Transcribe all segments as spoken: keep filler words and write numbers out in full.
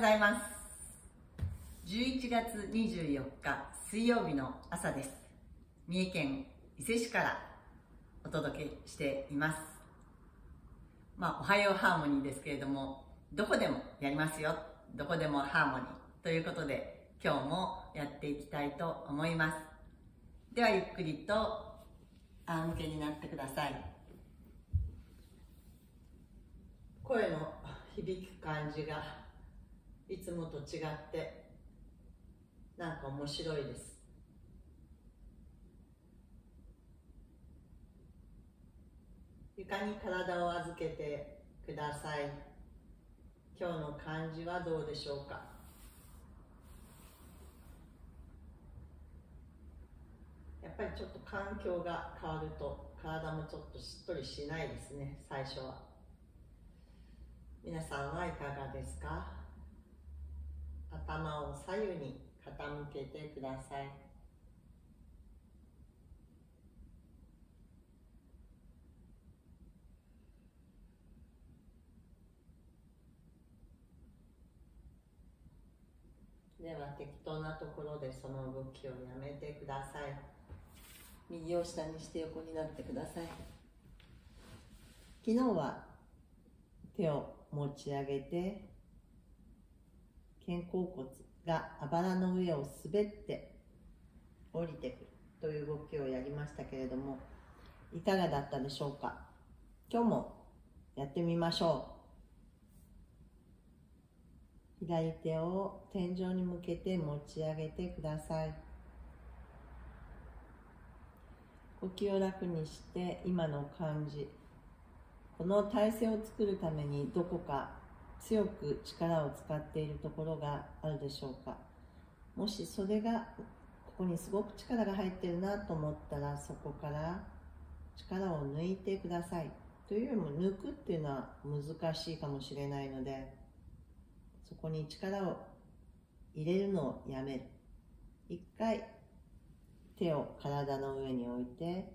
ございます。じゅういちがつにじゅうよっか水曜日の朝です。三重県伊勢市からお届けしています。まあ、おはようハーモニーですけれども、どこでもやりますよ。どこでもハーモニーということで、今日もやっていきたいと思います。ではゆっくりと仰向けになってください。声の響く感じがいつもと違ってなんか面白いです。床に体を預けてください。今日の感じはどうでしょうか。やっぱりちょっと環境が変わると体もちょっとしっとりしないですね、最初は。皆さんはいかがですか。頭を左右に傾けてください。では適当なところでその動きをやめてください。右を下にして横になってください。昨日は手を持ち上げて肩甲骨があばらの上を滑って降りてくるという動きをやりましたけれども、いかがだったでしょうか。今日もやってみましょう。左手を天井に向けて持ち上げてください。呼吸を楽にして今の感じ、この体勢を作るためにどこか強く力を使っているところがあるでしょうか。もしそれがここにすごく力が入っているなと思ったら、そこから力を抜いてください。というよりも抜くっていうのは難しいかもしれないので、そこに力を入れるのをやめる。一回手を体の上に置いて、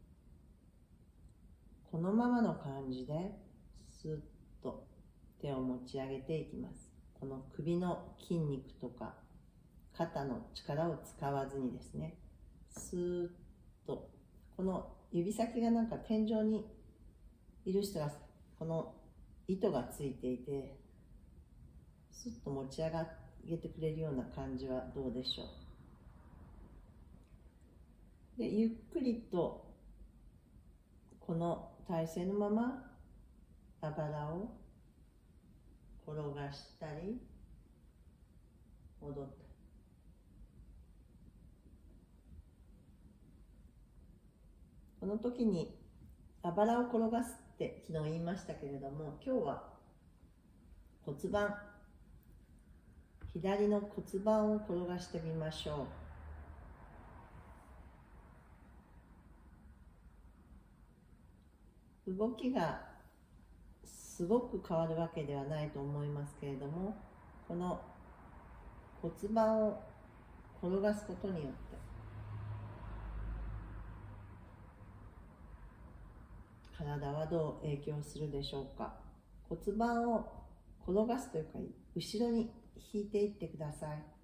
このままの感じでスッと手を持ち上げていきます。この首の筋肉とか肩の力を使わずにですね、スーッと、この指先がなんか天井にいる人がこの糸がついていて、スッと持ち上げてくれるような感じはどうでしょう。で、ゆっくりとこの体勢のままあばらを転がしたり戻ったり。この時にあばらを転がすって昨日言いましたけれども、今日は骨盤、左の骨盤を転がしてみましょう。動きがすごく変わるわけではないと思いますけれども、この骨盤を転がすことによって体はどう影響するでしょうか。骨盤を転がすというか、後ろに引いていってください。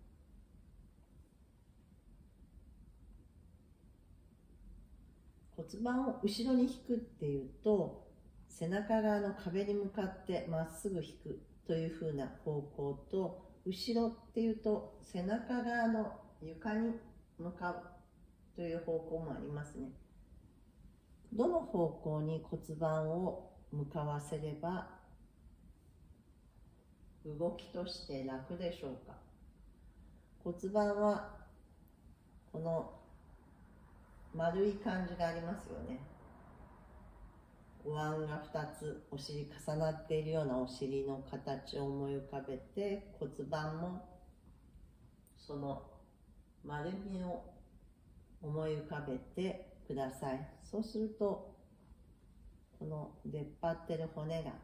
骨盤を後ろに引くっていうと、背中側の壁に向かってまっすぐ引くというふうな方向と、後ろっていうと背中側の床に向かうという方向もありますね。どの方向に骨盤を向かわせれば動きとして楽でしょうか。骨盤はこの丸い感じがありますよね。お椀がふたつお尻重なっているようなお尻の形を思い浮かべて、骨盤もその丸みを思い浮かべてください。そうするとこの出っ張ってる骨が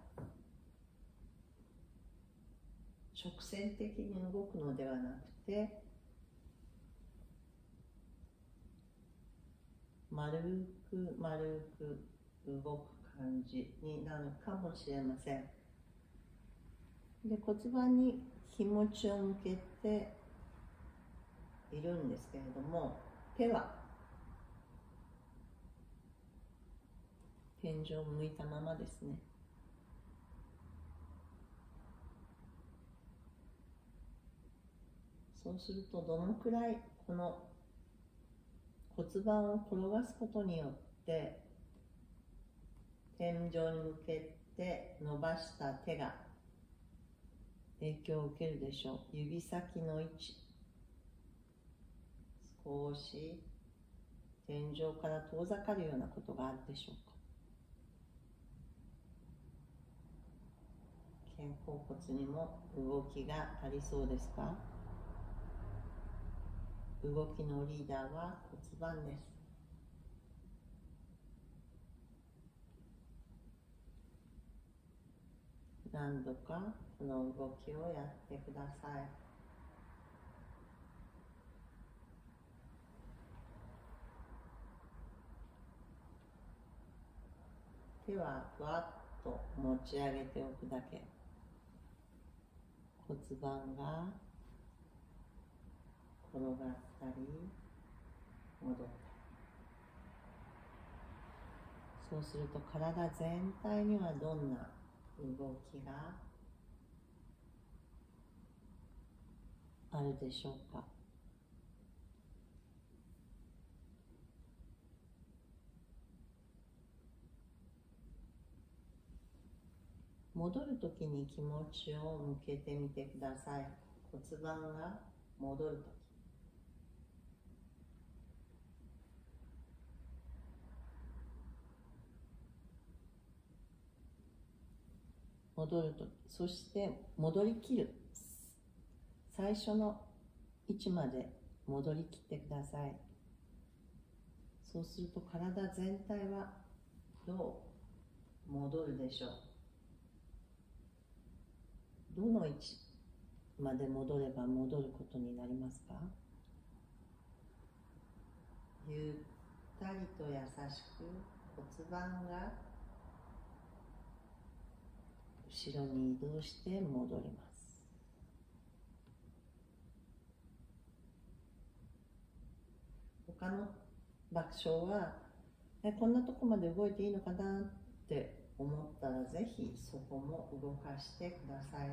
直線的に動くのではなくて、丸く丸く動く感じになるかもしれません。 で、骨盤に気持ちを向けているんですけれども、手は天井を向いたままですね。そうすると、どのくらいこの骨盤を転がすことによって天井に向けて伸ばした手が影響を受けるでしょう。指先の位置、少し天井から遠ざかるようなことがあるでしょうか。肩甲骨にも動きがありそうですか？動きのリーダーは骨盤です。何度かこの動きをやってください。手はふわっと持ち上げておくだけ。骨盤が転がったり戻ったり。そうすると体全体にはどんな動きがあるでしょうか。戻るときに気持ちを向けてみてください。骨盤が戻るとき。戻るとき、そして戻りきる。最初の位置まで戻りきってください。そうすると体全体はどう戻るでしょう。どの位置まで戻れば戻ることになりますか？ゆったりと優しく骨盤が後ろに移動して戻ります。他の場所はえこんなとこまで動いていいのかなって思ったら、ぜひそこも動かしてください。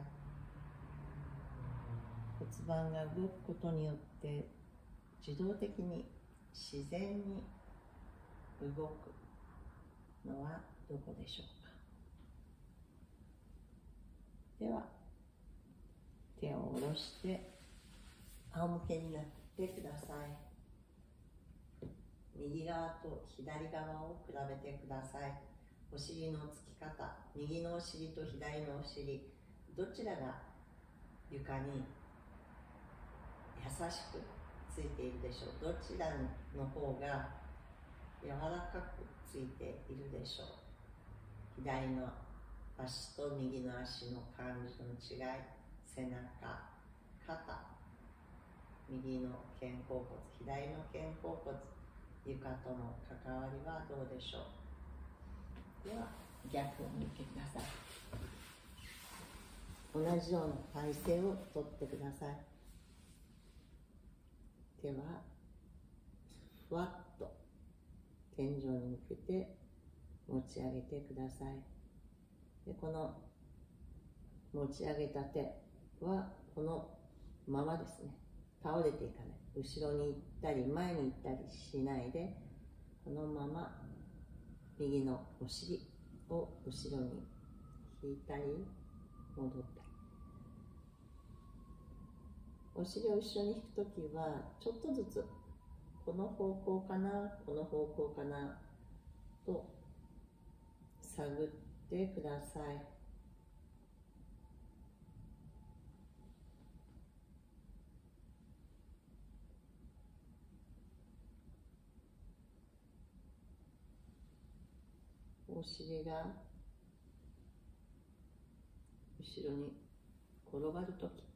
骨盤が動くことによって自動的に自然に動くのはどこでしょうか。では手を下ろして仰向けになってください。右側と左側を比べてください。お尻のつき方、右のお尻と左のお尻、どちらが床に優しくついているでしょう。どちらの方が柔らかくついているでしょう。左の足と右の足の感じの違い、背中、肩、右の肩甲骨、左の肩甲骨、床との関わりはどうでしょう。では逆を向けてください。同じような体勢をとってください。手はふわっと天井に向けて持ち上げてください。でこの持ち上げた手はこのままですね。倒れていかない。後ろに行ったり前に行ったりしないで、このまま右のお尻を後ろに引いたり戻ったり。お尻を後ろに引くときはちょっとずつこの方向かな、この方向かなと探ってください。お尻が後ろに転がるとき、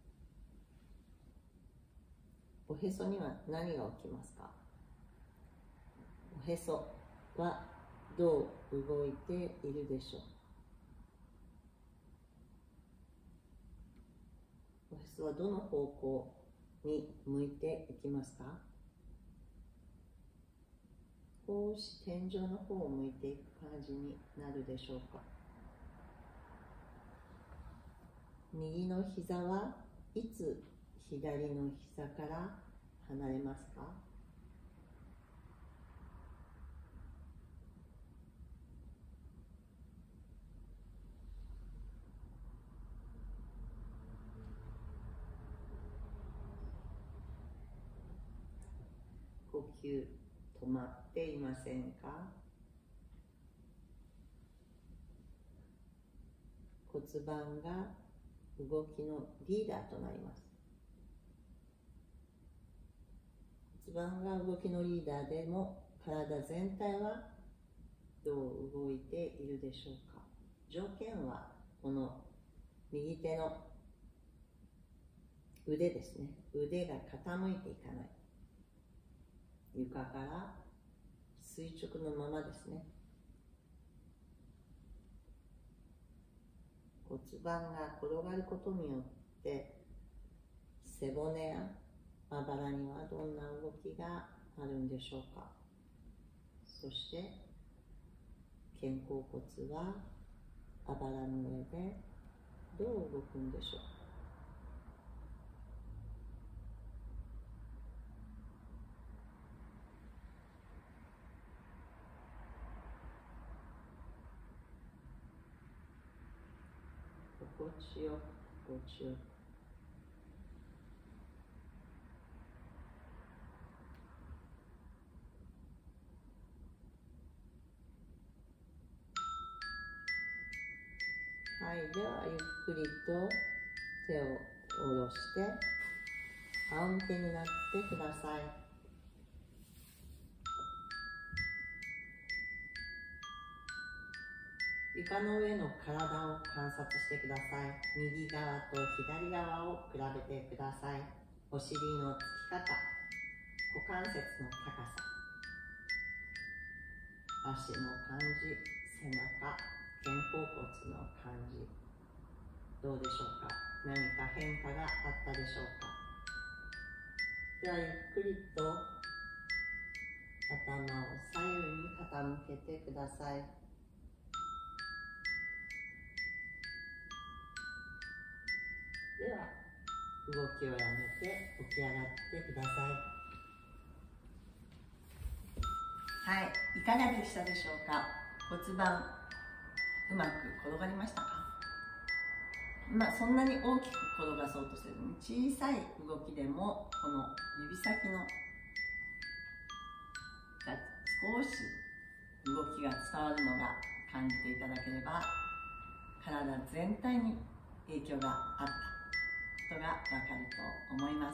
おへそには何が起きますか？おへそはどう動いているでしょう。 骨はどの方向に向いていきますか？少し天井の方を向いていく感じになるでしょうか。右の膝はいつ左の膝から離れますか？呼吸止まっていませんか？骨盤が動きのリーダーとなります。骨盤が動きのリーダーでも体全体はどう動いているでしょうか。条件はこの右手の腕ですね。腕が傾いていかない。床から垂直のままですね。骨盤が転がることによって背骨やまばらにはどんな動きがあるんでしょうか。そして肩甲骨はあばらの上でどう動くんでしょう。心地よく、心地よく。はい、ではゆっくりと手を下ろして仰向けになってください。床の上の体を観察してください。右側と左側を比べてください。お尻のつき方、股関節の高さ、足の感じ、背中、肩甲骨の感じ、どうでしょうか。何か変化があったでしょうか。ではゆっくりと頭を左右に傾けてください。では動きをやめて起き上がってください。はい、いかがでしたでしょうか。骨盤うまく転がりましたか。まあそんなに大きく転がそうとせずに小さい動きでもこの指先のが少し動きが伝わるのが感じていただければ体全体に影響があったことがわかると思います。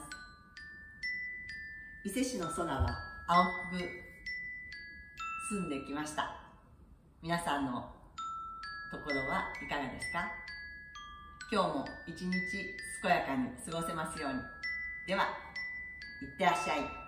伊勢市の空は青く澄んできました。皆さんのところはいかがですか。今日も一日健やかに過ごせますように。では、いってらっしゃい。